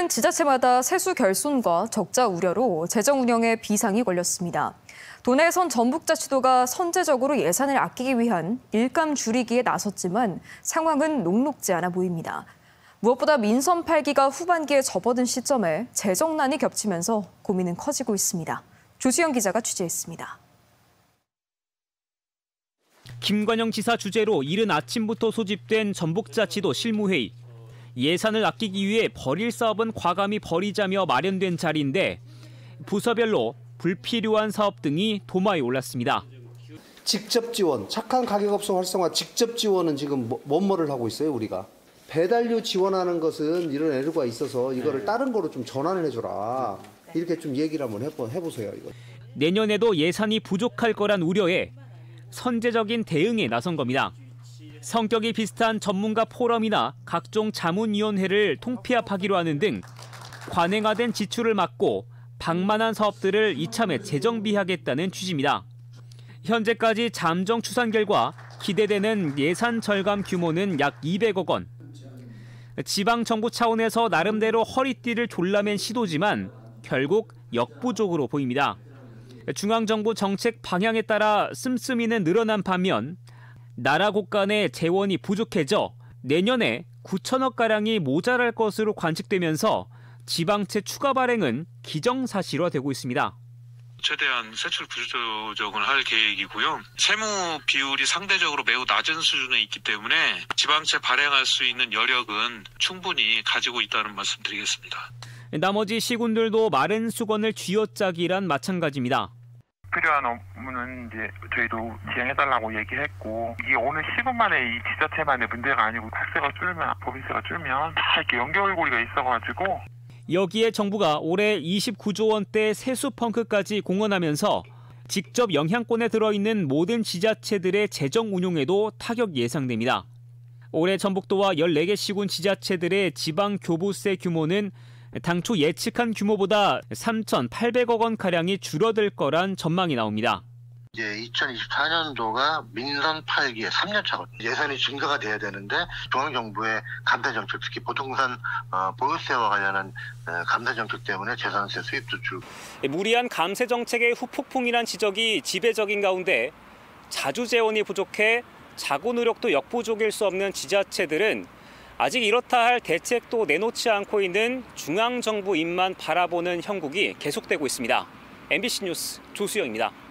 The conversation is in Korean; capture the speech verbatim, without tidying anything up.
올해는 지자체마다 세수 결손과 적자 우려로 재정 운영에 비상이 걸렸습니다. 도내선 전북자치도가 선제적으로 예산을 아끼기 위한 일감 줄이기에 나섰지만 상황은 녹록지 않아 보입니다. 무엇보다 민선 팔 기가 후반기에 접어든 시점에 재정난이 겹치면서 고민은 커지고 있습니다. 조수영 기자가 취재했습니다. 김관영 지사 주재로 이른 아침부터 소집된 전북자치도 실무회의. 예산을 아끼기 위해 벌일 사업은 과감히 벌이자며 마련된 자리인데 부서별로 불필요한 사업 등이 도마에 올랐습니다. 직접 지원, 착한 가격업소 활성화 직접 지원은 지금 뭐뭐를 하고 있어요, 우리가. 배달료 지원하는 것은 이런 애로가 있어서 이거를 다른 거로 좀 전환을 해줘라. 이렇게 좀 얘기를 한번 해보, 해보세요. 이거. 내년에도 예산이 부족할 거란 우려에 선제적인 대응에 나선 겁니다. 성격이 비슷한 전문가 포럼이나 각종 자문위원회를 통폐합하기로 하는 등 관행화된 지출을 막고 방만한 사업들을 이참에 재정비하겠다는 취지입니다. 현재까지 잠정 추산 결과 기대되는 예산 절감 규모는 약 이백억 원. 지방정부 차원에서 나름대로 허리띠를 졸라맨 시도지만 결국 역부족으로 보입니다. 중앙정부 정책 방향에 따라 씀씀이는 늘어난 반면 나라 곳간의 재원이 부족해져 내년에 구천억가량이 모자랄 것으로 관측되면서 지방채 추가 발행은 기정사실화되고 있습니다. 최대한 세출 구조조정을 할 계획이고요. 세무 비율이 상대적으로 매우 낮은 수준에 있기 때문에 지방채 발행할 수 있는 여력은 충분히 가지고 있다는 말씀 드리겠습니다. 나머지 시군들도 마른 수건을 쥐어짜기란 마찬가지입니다. 필요한 업무는 이제 저희도 지행해달라고 얘기했고 이게 어느 시군 만에 이 지자체만의 문제가 아니고 국세가 줄면 법인세가 줄면 다 이렇게 연결고리가 있어가지고 여기에 정부가 올해 이십구조 원대 세수 펑크까지 공언하면서 직접 영향권에 들어있는 모든 지자체들의 재정 운용에도 타격 예상됩니다. 올해 전북도와 열네 개 시군 지자체들의 지방 교부세 규모는 당초 예측한 규모보다 삼천팔백억 원가량이 줄어들 거란 전망이 나옵니다. 이제 이천이십사 년도가 민선 팔 기의 삼 년 차거든요. 예산이 증가가 돼야 되는데 중앙정부의 감세 정책, 특히 보통산 어, 보유세와 관련한 어, 감세 정책 때문에 재산세 수입도 줄고. 무리한 감세 정책의 후폭풍이란 지적이 지배적인 가운데 자주 재원이 부족해 자구 노력도 역부족일 수 없는 지자체들은 아직 이렇다 할 대책도 내놓지 않고 있는 중앙정부 입만 바라보는 형국이 계속되고 있습니다. 엠비씨 뉴스 조수영입니다.